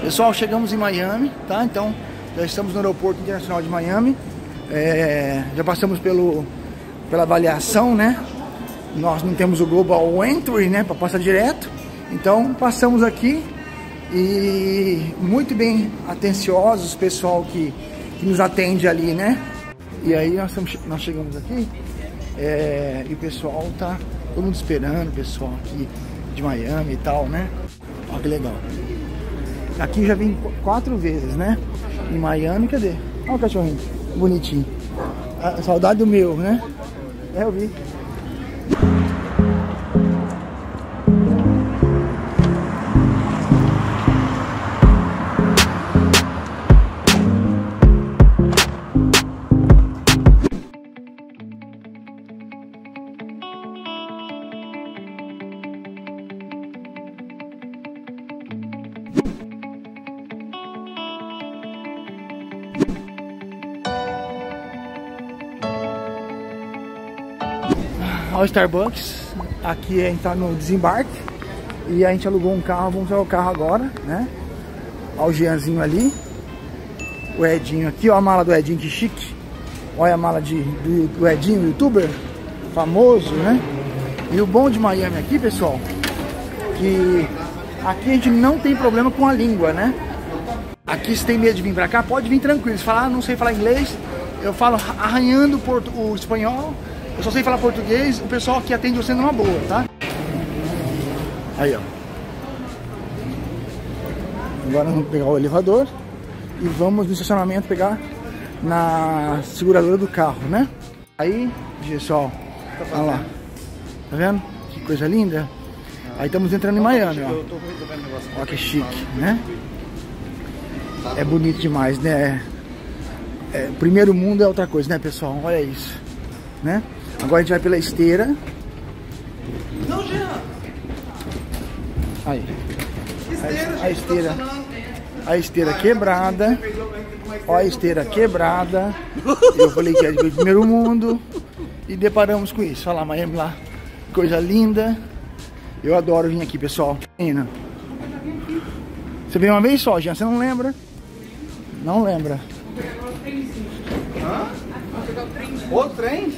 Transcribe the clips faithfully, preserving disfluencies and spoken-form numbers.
Pessoal, chegamos em Miami, tá? Então, já estamos no aeroporto internacional de Miami. É, já passamos pelo, pela avaliação, né? Nós não temos o Global Entry, né? Para passar direto. Então, passamos aqui e muito bem atenciosos, pessoal que, que nos atende ali, né? E aí nós, estamos, nós chegamos aqui é, e o pessoal tá todo mundo esperando, o pessoal aqui de Miami e tal, né? Olha que legal. Aqui já vim quatro vezes, né? Em Miami, cadê? Olha o cachorrinho, bonitinho. A saudade do meu, né? É, eu vi. Olha o Starbucks, aqui a gente tá no desembarque e a gente alugou um carro, vamos usar o carro agora, né? Olha o Jeanzinho ali, o Edinho aqui, olha a mala do Edinho, que chique. Olha a mala de, do, do Edinho, youtuber famoso, né? E o bom de Miami aqui, pessoal, que aqui a gente não tem problema com a língua, né? Aqui se tem medo de vir pra cá, pode vir tranquilo. Se falar, ah, não sei falar inglês, eu falo arranhando o espanhol. Eu só sei falar português, o pessoal aqui atende você numa boa, tá? Aí, ó. Agora nós vamos pegar o elevador e vamos no estacionamento pegar na seguradora do carro, né? Aí, pessoal, olha lá. Tá vendo? Que coisa linda. Aí estamos entrando em Miami, ó. Olha que chique, né? É bonito demais, né? É, primeiro mundo é outra coisa, né, pessoal? Olha isso, né? Agora a gente vai pela esteira. Não, Jean. Aí. Esteira, a, a esteira. A esteira quebrada. Olha a esteira quebrada. Eu falei que é de primeiro mundo. E deparamos com isso. Olha lá, Miami lá. Coisa linda. Eu adoro vir aqui, pessoal. Você veio uma vez só, Jean? Você não lembra? Não lembra. Hã? O trem?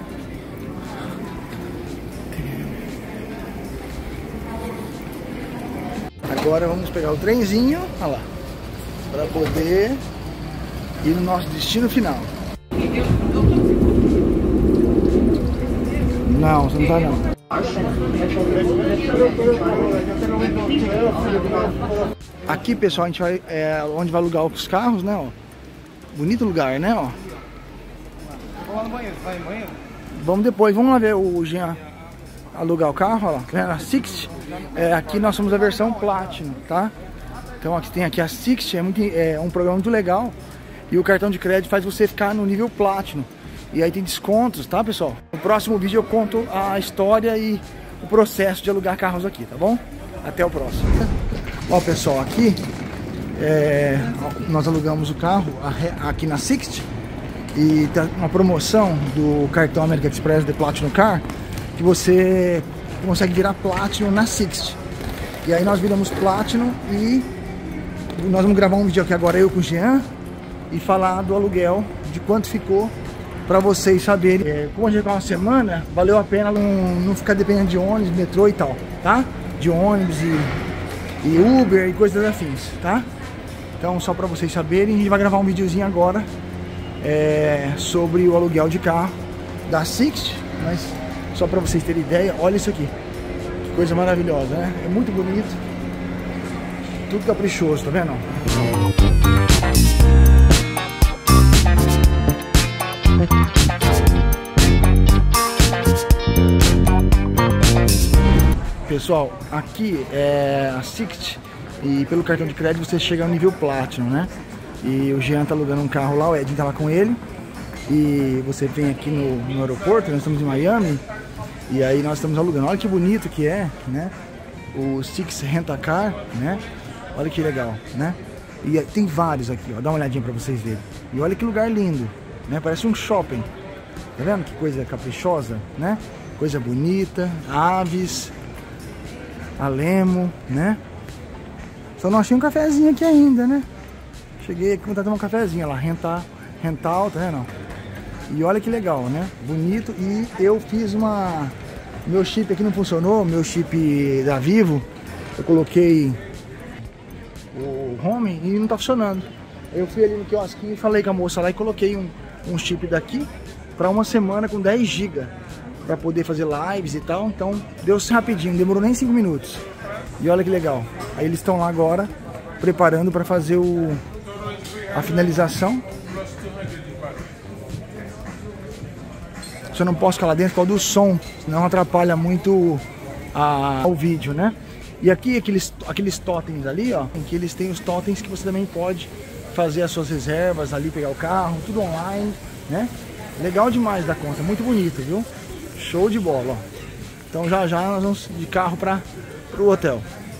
Agora vamos pegar o trenzinho, olha lá, para poder ir no nosso destino final. Não, você não tá não. Aqui, pessoal, a gente vai é, onde vai alugar os carros, né? Ó. Bonito lugar, né? Ó. Vamos lá no banheiro, vai no banheiro? Vamos depois, vamos lá ver o Jean alugar o carro, olha lá, tá vendo? A Sixt, é, aqui nós somos a versão Platinum, tá? Então aqui tem aqui a Sixt, é, muito, é um programa muito legal e o cartão de crédito faz você ficar no nível Platinum e aí tem descontos, tá, pessoal? No próximo vídeo eu conto a história e o processo de alugar carros aqui, tá bom? Até o próximo. Ó, pessoal, aqui é, nós alugamos o carro aqui na Sixt e tá uma promoção do cartão American Express de Platinum Car que você consegue virar Platinum na Sixt. E aí nós viramos Platinum e nós vamos gravar um vídeo aqui agora, eu com o Jean, e falar do aluguel, de quanto ficou, para vocês saberem. É, como a gente vai uma semana, valeu a pena não, não ficar dependendo de ônibus, metrô e tal, tá? De ônibus e, e Uber e coisas afins, tá? Então só para vocês saberem, a gente vai gravar um videozinho agora é, sobre o aluguel de carro da Sixt, mas só para vocês terem ideia, olha isso aqui. Que coisa maravilhosa, né? É muito bonito. Tudo caprichoso, tá vendo? Pessoal, aqui é a Sixt e pelo cartão de crédito você chega ao nível Platinum, né? E o Jean tá alugando um carro lá, o Edinho tá lá com ele. E você vem aqui no, no aeroporto, nós estamos em Miami. E aí nós estamos alugando, olha que bonito que é, né? O Sixt Rent-A-Car, né? Olha que legal, né? E tem vários aqui, ó, dá uma olhadinha pra vocês verem. E olha que lugar lindo, né? Parece um shopping. Tá vendo que coisa caprichosa, né? Coisa bonita, aves, a lemo, né? Só não achei um cafezinho aqui ainda, né? Cheguei aqui com vontade de tomar um cafezinho lá, rental, rental, tá vendo? E olha que legal, né? Bonito. E eu fiz uma... Meu chip aqui não funcionou, meu chip da Vivo. Eu coloquei o home e não tá funcionando. Eu fui ali no quiosquinho e falei com a moça lá e coloquei um, um chip daqui para uma semana com dez gigas para poder fazer lives e tal. Então deu rapidinho, não demorou nem cinco minutos. E olha que legal. Aí eles estão lá agora preparando para fazer o, a finalização. Só não posso ficar lá dentro por causa do som, senão atrapalha muito a, o vídeo, né? E aqui aqueles, aqueles totens ali, ó, em que eles têm os totens que você também pode fazer as suas reservas ali, pegar o carro, tudo online, né? Legal demais da conta, muito bonito, viu? Show de bola, ó. Então já já nós vamos de carro para o hotel,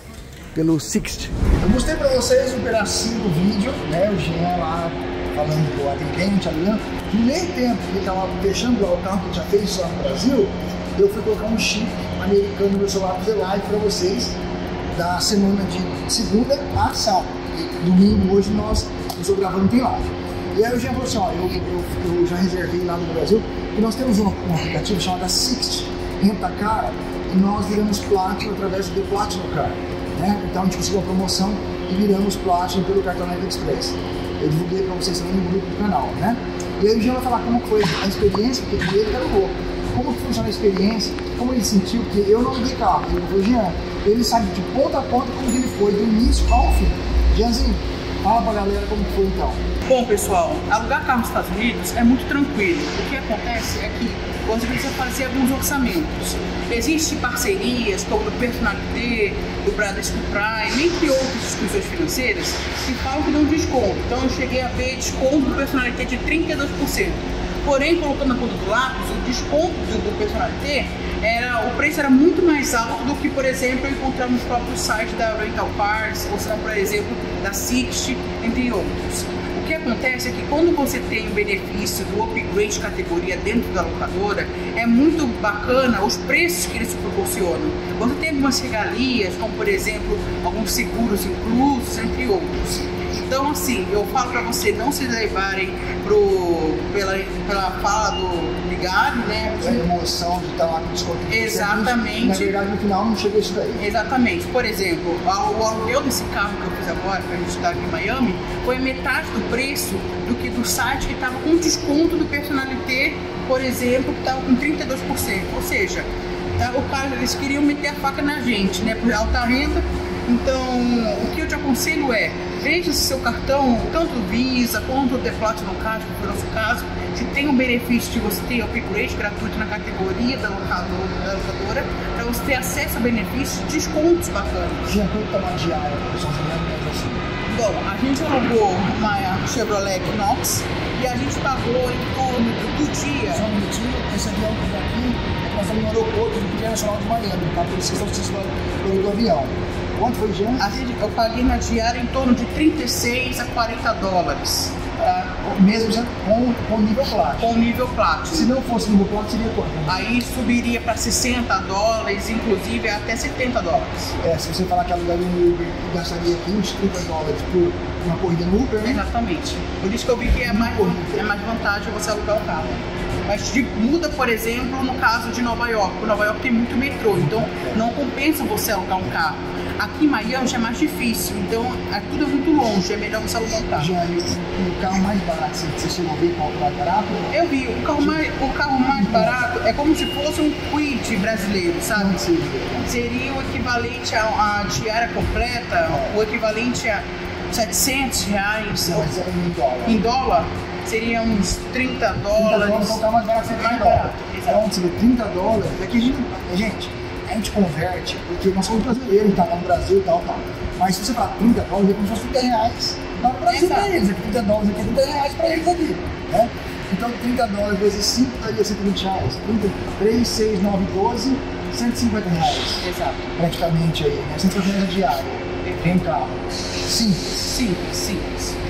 pelo Sixt. Eu mostrei para vocês um pedacinho do vídeo, né? O Jean lá falando com o atendente, ali, no meio tempo que ele estava fechando lá o carro que já fez lá no Brasil, eu fui colocar um chip americano no meu celular para fazer live para vocês da semana de segunda a sábado. E domingo, hoje nós, eu estou gravando, tem live. E aí o Jean falou assim, ó, eu, eu, eu já reservei lá no Brasil, e nós temos um, um aplicativo chamado Sixt Rent-A-Car, e nós viramos Platinum através do Platinum Car, né? Então a gente conseguiu uma promoção e viramos Platinum pelo cartão Express. Eu divulguei para vocês também no grupo do canal, né? E aí o Jean vai falar como foi a experiência, porque ele era louco. Como que funciona a experiência, como ele sentiu, porque eu não liguei carro, ele falou, Jean, ele sabe de ponta a ponta como ele foi, do início ao fim. Jeanzinho, fala pra galera como foi então. Bom pessoal, alugar carro nos Estados Unidos é muito tranquilo. O que acontece é que você precisa fazer alguns orçamentos. Existem parcerias como do Personalité, do Bradesco Prime, entre outras instituições financeiras que falam que dão desconto. Então eu cheguei a ver desconto do Personalité de trinta e dois por cento. Porém, colocando na ponta do lápis, o desconto do Personalité, era, o preço era muito mais alto do que, por exemplo, eu encontrar no próprio site da Rental Cars, ou seja, por exemplo, da Sixt, entre outros. O que acontece é que quando você tem o benefício do upgrade categoria dentro da locadora, é muito bacana os preços que eles proporcionam. Você tem algumas regalias, como por exemplo, alguns seguros inclusos, entre outros. Então, assim, eu falo para você não se levarem pro, pela, pela fala do Ligado, né? A emoção de estar lá com desconto. Exatamente. Na verdade, no final não chegou isso daí. Exatamente. Por exemplo, o aluguel desse carro que eu fiz agora, que a gente está aqui em Miami, foi metade do preço do que do site que estava com desconto do Personalité, por exemplo, que estava com trinta e dois por cento. Ou seja, tá, o cara, eles queriam meter a faca na gente, né? Por alta renda. Então, o que eu te aconselho é, veja se seu cartão, tanto Visa quanto o The Platinum Card, que foi o nosso caso, se tem o benefício de você ter upgrade gratuito na categoria da locadora, da locadora para você ter acesso a benefícios, descontos bacanas. Tinha quanto tamanho de área, pessoal, assim? Bom, a gente alugou uma Chevrolet Equinox e a gente pagou em torno do dia. Só um minutinho, esse avião que está aqui, nós estamos no aeroporto internacional de Miami, tá? Por isso que vocês estão assistindo do avião. Quanto foi, Jean? A gente, eu paguei na diária em torno de trinta e seis a quarenta dólares. Tá? Mesmo já com, com nível Platinum. Com nível Platinum. Se não fosse nível Platinum, seria quanto? Aí subiria para sessenta dólares, inclusive até setenta dólares. É, se você falar que alugaria um Uber e gastaria aqui uns trinta dólares por uma corrida no Uber, né? Exatamente. Por isso que eu vi que é mais, é mais vantagem você alugar o carro. Mas de, muda, por exemplo, no caso de Nova York. Porque Nova York tem muito metrô, então não compensa você alugar um carro. Aqui em Miami já é mais difícil, então é tudo é muito longe, é melhor você alugar um carro. Já, e o carro mais barato, você chegou a ver qual é o mais barato? Eu vi, o carro mais, o carro mais barato é como se fosse um Kwid brasileiro, sabe? Não seria. Seria o equivalente a, a diária completa, é. O equivalente a setecentos reais. Não, mas é em dólar. Em dólar? Seria uns trinta dólares. Então o carro mais barato é mais barato. Então, você vê, trinta dólares, é que a gente, gente, a gente converte, porque nós somos brasileiros, tá lá no Brasil e tal, tal. Mas se você falar trinta dólares, é como se fosse trinta reais lá no Brasil para eles. Aqui trinta dólares aqui é trinta reais para eles aqui, né? Então trinta dólares vezes cinco daria cento e vinte reais. trinta, três, seis, nove, doze, cento e cinquenta reais. Exato. Praticamente aí, né? cento e cinquenta reais diário. Tem um carro. Simples. Simples, simples.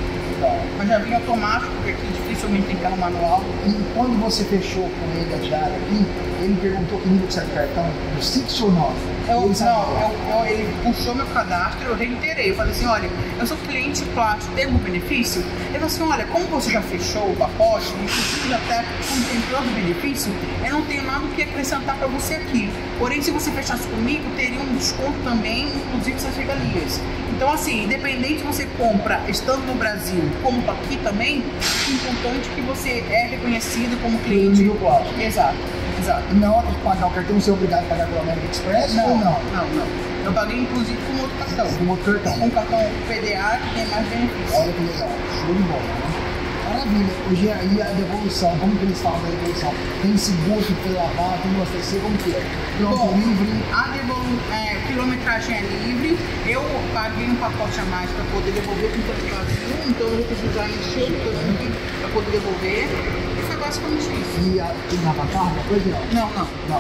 legal. Mas já vinha automático, porque aqui dificilmente tem carro manual. E quando você fechou com ele a diária aqui, ele perguntou que nível que sai do cartão, do six ou nove? Eu, Ele não, sabia. eu, eu, ele puxou meu cadastro, eu reiterei. Eu falei assim, olha, eu sou cliente plástico, tem algum benefício? Ele falou assim, olha, como você já fechou o pacote, inclusive já está contemplando o benefício, eu não tenho nada que acrescentar para você aqui. Porém, se você fechasse comigo, teria um desconto também, inclusive essas regalias. Então, assim, independente se você compra estando no Brasil, como aqui também, é importante que você é reconhecido como cliente. Nível quatro. Exato, exato. E na hora de pagar o cartão, você é obrigado a pagar pelo American Express Não, ou não? não, não. Eu paguei inclusive com outro cartão. Com outro cartão. Com o cartão P D A que tem mais benefício. Olha que legal, show de bola, né? Maravilha. Hoje aí a devolução, como que eles falam da devolução? Tem seguro que foi lavar, tem uma C C, como que é? Pronto, Bom, livre. a devolu é, quilometragem é livre. Eu paguei um pacote a mais para poder devolver com o Vazio, então eu vou precisar encher o tanque para poder devolver. E foi basicamente isso. E a, tem lava carro, depois não? Não, não. Não.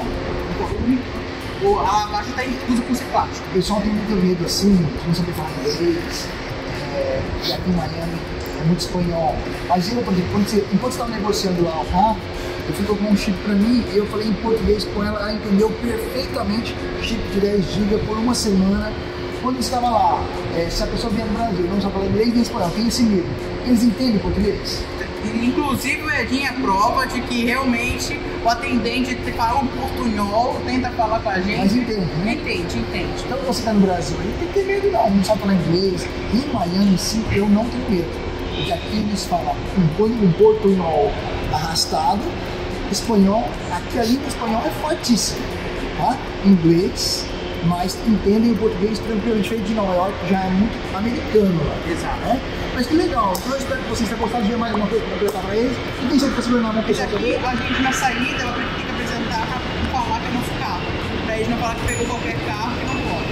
O, a lavagem está inclusa com esse plástico. O pessoal tem muito medo assim, de não saber falar inglês, é, e aqui em Miami é muito espanhol. Mas eu, por exemplo, quando você, enquanto você estava negociando lá o carro, eu fui com um chip para mim e eu falei em português com ela, ela entendeu perfeitamente chip de dez gigas por uma semana. Quando eu estava lá, é, se a pessoa vier do Brasil não sabe falar inglês nem espanhol, tem esse medo. Eles entendem português? Inclusive o Edinho é prova de que realmente o atendente fala um portunhol, tenta falar com a gente. Mas entende, né? Entende, entende. Então você está no Brasil, aí tem que ter medo não, não sabe falar inglês. Em Miami, sim, eu não tenho medo. Porque aqui eles falam um, um portunhol arrastado, espanhol, aqui a língua espanhol é fortíssima, tá? Inglês, mas entendem o português tranquilo, diferente de Nova York, que já é muito americano lá. Exato. Né? Mas que legal, então eu espero que vocês tenham gostado de ver mais alguma coisa para apresentar para eles. E quem sabe que você vai mandar uma Esse pessoa aqui, também. a gente na saída, ela tem que apresentar pra falar que é nosso carro. Pra eles não falar que pegou qualquer carro que não pode.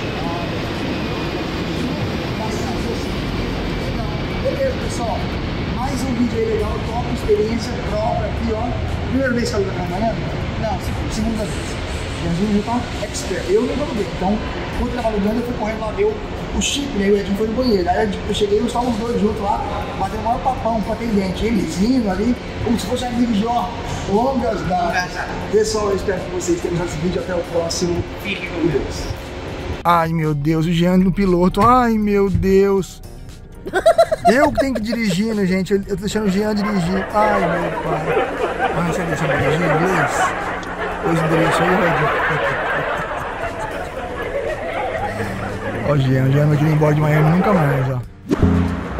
Beleza, pessoal. Mais um vídeo aí legal, top, experiência própria aqui, ó. Primeira vez que eu aluguei na Miami? Não, segundo. Segunda vez. E a gente já tá expert. Eu não aluguei. Então, quando eu tava alugando, eu fui correndo lá ver o chip, né? O Edinho foi no banheiro. Aí eu cheguei, eu estava os dois juntos lá, batendo o maior papão pro atendente. Eles rindo ali, como se fosse amigos de ó, longas datas. Pessoal, eu espero que vocês tenham gostado desse vídeo. Até o próximo. Fique com Deus. Ai, meu Deus, o Jean no piloto. Ai, meu Deus. Eu que tenho que dirigir, né, gente? Eu tô deixando o Jean dirigir. Ai, meu pai. Ah, você deixa eu dirigir em inglês? Pois endereço aí, Red. Ó, o Jean, o Jean não vai querer ir embora de Miami nunca mais, ó.